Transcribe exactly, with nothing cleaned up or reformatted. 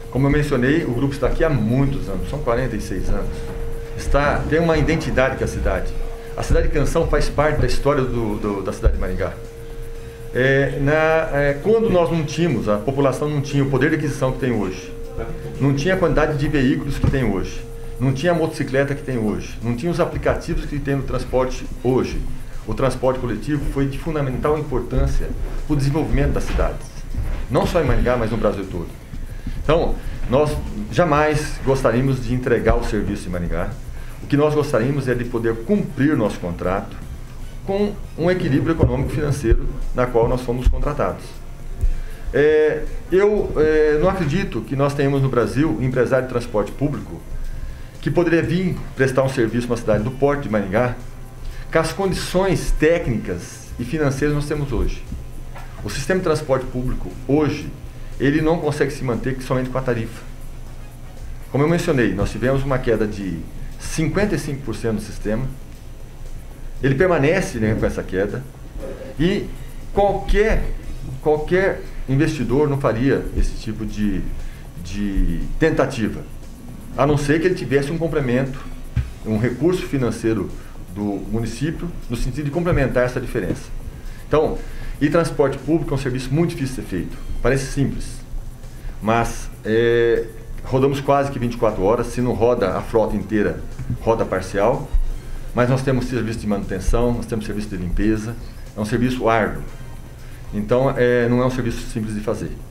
Como eu mencionei, o grupo está aqui há muitos anos, são quarenta e seis anos. Está, tem uma identidade com a cidade. A cidade de Canção faz parte da história do, do, da cidade de Maringá. É, na, é, quando nós não tínhamos, a população não tinha o poder de aquisição que tem hoje, não tinha a quantidade de veículos que tem hoje, não tinha a motocicleta que tem hoje, não tinha os aplicativos que tem no transporte hoje. O transporte coletivo foi de fundamental importância para o desenvolvimento das cidades, não só em Maringá, mas no Brasil todo. Então, nós jamais gostaríamos de entregar o serviço em Maringá. O que nós gostaríamos é de poder cumprir nosso contrato com um equilíbrio econômico e financeiro na qual nós fomos contratados. É, eu é, não acredito que nós tenhamos no Brasil um empresário de transporte público que poderia vir prestar um serviço na cidade do Porto de Maringá com as condições técnicas e financeiras que nós temos hoje. O sistema de transporte público hoje, ele não consegue se manter somente com a tarifa. Como eu mencionei, nós tivemos uma queda de cinquenta e cinco por cento no sistema, ele permanece, né, com essa queda, e qualquer, qualquer investidor não faria esse tipo de, de tentativa, a não ser que ele tivesse um complemento, um recurso financeiro do município, no sentido de complementar essa diferença. Então, e transporte público é um serviço muito difícil de ser feito. Parece simples, mas é, rodamos quase que vinte e quatro horas, se não roda a frota inteira, roda parcial, mas nós temos serviço de manutenção, nós temos serviço de limpeza, é um serviço árduo. Então, é, não é um serviço simples de fazer.